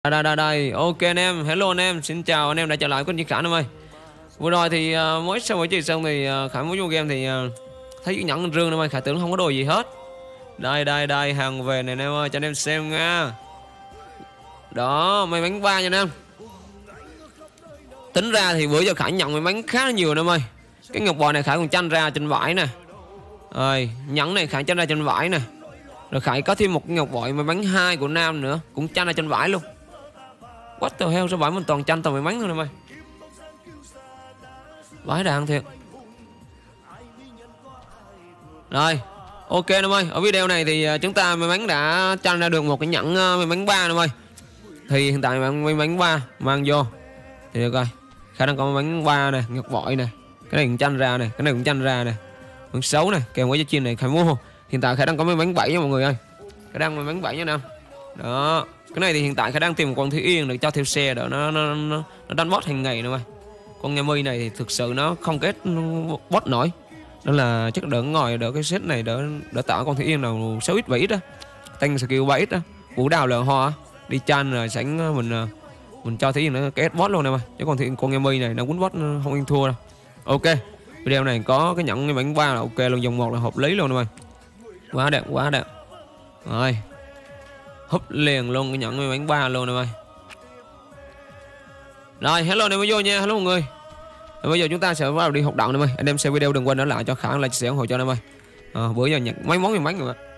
Đây, ok anh em, hello anh em, xin chào anh em đã trở lại kênh Duy Khải em ơi. Vừa rồi thì mới sau buổi chơi xong thì Khải mới vô game thì thấy cái nhẫn rương em ơi, Khải tưởng không có đồ gì hết. Đây, hàng về này anh em ơi, cho anh em xem nha. Đó, may mắn ba nha anh em. Tính ra thì bữa giờ Khải nhận may mắn khá là nhiều anh em ơi. Cái ngọc bội này Khải còn tranh ra trên vải nè. Rồi, nhẫn này Khải tranh ra trên vải nè. Rồi Khải có thêm một cái ngọc bội may mắn 2 của Nam nữa, cũng tranh ra trên vải luôn. What the hell, sao vải mình toàn tranh toàn may mắn thôi em ơi. Vãi đạn thiệt. Rồi, ok em ơi, ở video này thì chúng ta may mắn đã tranh ra được một cái nhẫn may mắn 3 em ơi. Thì hiện tại may mắn 3 mang vô thì được rồi. Khả năng có may mắn 3 nè, ngọc bội nè. Cái này cũng tranh ra nè, cái này cũng tranh ra nè. Vẫn xấu nè, kèm với chiên này Khải mua. Hiện tại Khải đang có may mắn 7 nha mọi người ơi. Khải đang may mắn 7 nha Nam. Đó, cái này thì hiện tại Khải đang tìm một con Thủy Yên để cho theo xe để nó đánh boss hàng ngày nữa mày. Con nghe mi này thì thực sự nó không kết boss nổi. Đó là chắc đỡ ngồi đỡ cái set này đỡ tạo con Thủy Yên nào 6x 7x á. Tăng skill 7x á. Vũ đào lờ hoa đi chăn rồi sánh mình cho Thủy Yên nó kết boss luôn nè mày. Chứ còn thì con nghe mi này nó quýnh boss không ăn thua đâu. Ok. Video này có cái nhẫn bánh 3 là ok luôn, dòng 1 là hợp lý luôn nè mày. Quá đẹp, quá đẹp. Rồi. Húp liền luôn cái nhẫn bánh 3 luôn nè mày. Rồi, hello anh em vô nha, hello mọi người. Rồi bây giờ chúng ta sẽ vào đi hoạt động nè mày. Anh em xem video đừng quên để lại cho Khả like, share ủng hộ cho anh em ơi. Bữa giờ nhận mấy món rồi mà.